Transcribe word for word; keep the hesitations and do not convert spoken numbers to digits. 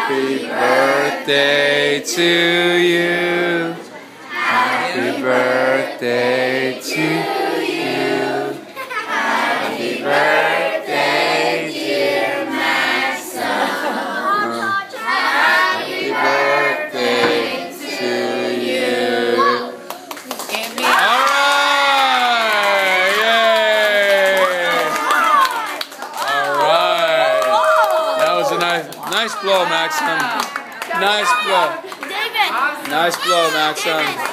Happy birthday to you. Happy birthday to you. Happy birthday, dear Maxim. Happy birthday to you. All right, yay! All right, that was a nice, nice blow, Maxim. Nice blow. Nice blow, Maxim.